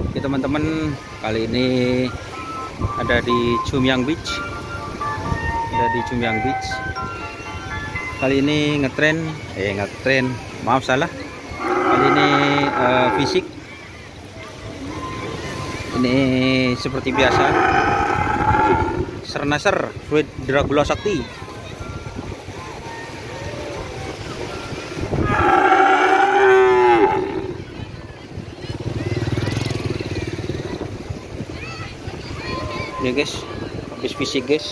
Oke teman-teman, kali ini ada di Chumyang Beach. Kali ini ngetren, maaf salah. Kali ini fisik. Ini seperti biasa. Sernasar Fluid Dracula Sakti. Ini guys, habis fisik guys.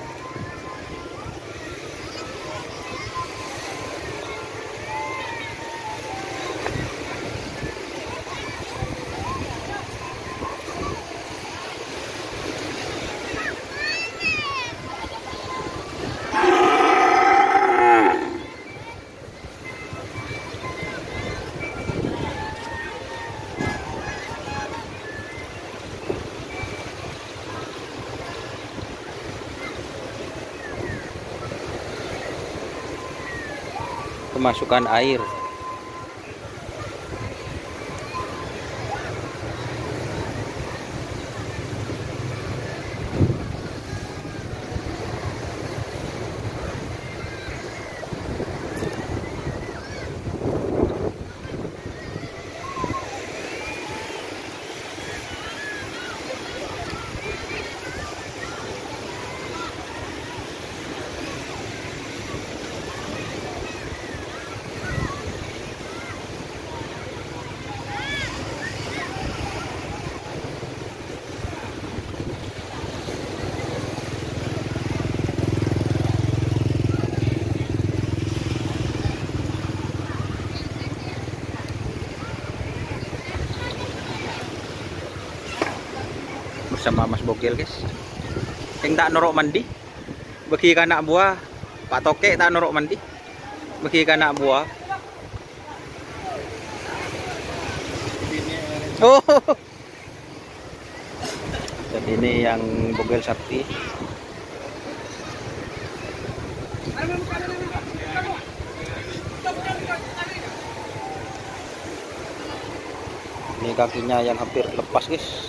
Kemasukan air. Bersama Mas Bogel guys. Yang tak norok mandi bagi anak buah Pak Toke, tak norok mandi bagi anak buah. Oh, jadi ini yang Bogel Sakti. Ini kakinya yang hampir lepas guys.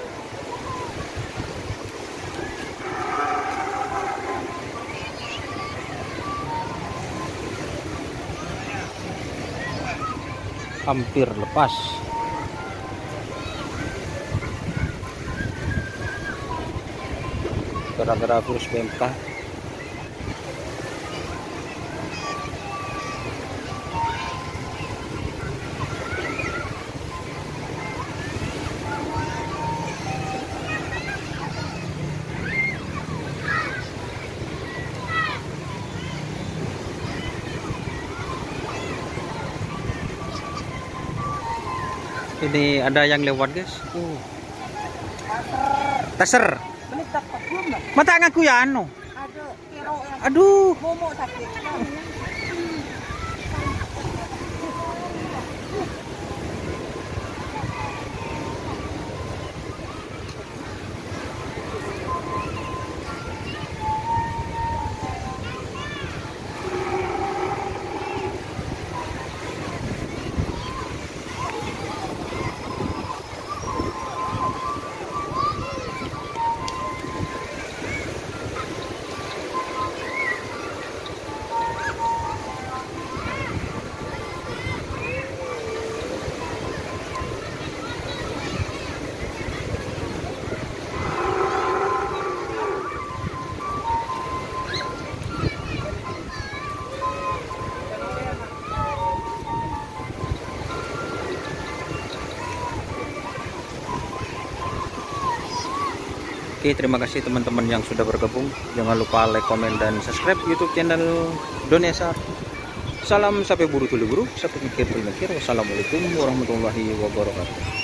Hampir lepas. Gara-gara virus PMK. Ini ada yang lewat guys. Taser. Mata ngaku ya anu. Aduh. Oke, terima kasih teman-teman yang sudah bergabung. Jangan lupa like, komen, dan subscribe YouTube channel Donesar. Salam sampai buru tulu buru, sampai mikir. Wassalamualaikum warahmatullahi wabarakatuh.